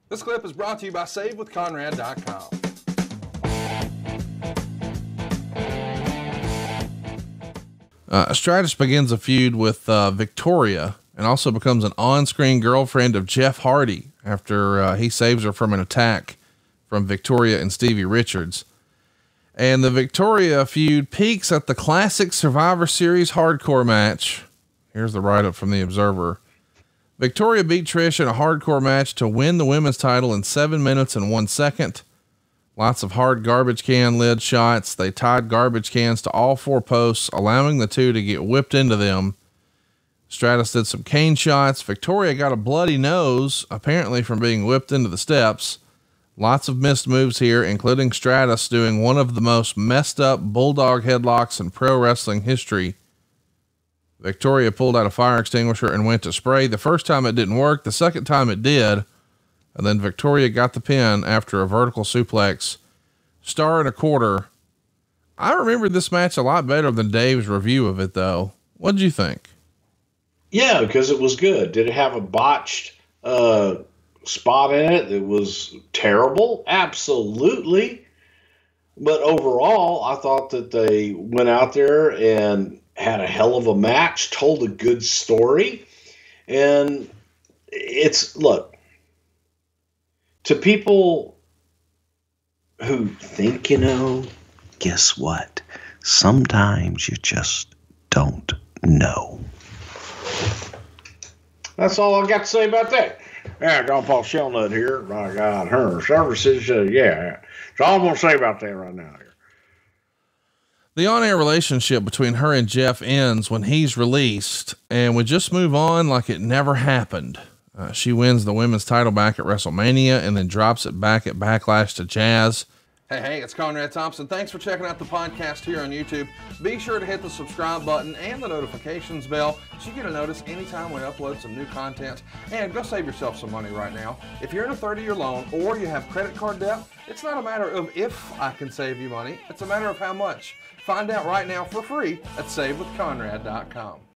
This clip is brought to you by SaveWithConrad.com. Stratus begins a feud with Victoria and also becomes an on-screen girlfriend of Jeff Hardy after he saves her from an attack from Victoria and Stevie Richards. And the Victoria feud peaks at the classic Survivor Series hardcore match. Here's the write-up from the Observer. Victoria beat Trish in a hardcore match to win the women's title in 7 minutes and 1 second. Lots of hard garbage can lid shots. They tied garbage cans to all 4 posts, allowing the two to get whipped into them. Stratus did some cane shots. Victoria got a bloody nose, apparently from being whipped into the steps. Lots of missed moves here, including Stratus doing one of the most messed up bulldog headlocks in pro wrestling history. Victoria pulled out a fire extinguisher and went to spray. The first time it didn't work. The second time it did. And then Victoria got the pin after a vertical suplex. 1.25 stars. I remember this match a lot better than Dave's review of it, though. What did you think? Yeah, because it was good. Did it have a botched spot in it that was terrible? Absolutely. But overall, I thought that they went out there and had a hell of a match, told a good story. And look, to people who think, guess what? Sometimes you just don't know. That's all I've got to say about that. Yeah, John Paul Shelnut here. My God, her services. Yeah. That's all I'm going to say about that right now. The on-air relationship between her and Jeff ends when he's released, and we just move on like it never happened. She wins the women's title back at WrestleMania and then drops it back at Backlash to Jazz. Hey, it's Conrad Thompson. Thanks for checking out the podcast here on YouTube. Be sure to hit the subscribe button and the notifications bell so you get a notice anytime we upload some new content. And go save yourself some money right now. If you're in a 30-year loan or you have credit card debt, it's not a matter of if I can save you money. It's a matter of how much. Find out right now for free at SaveWithConrad.com.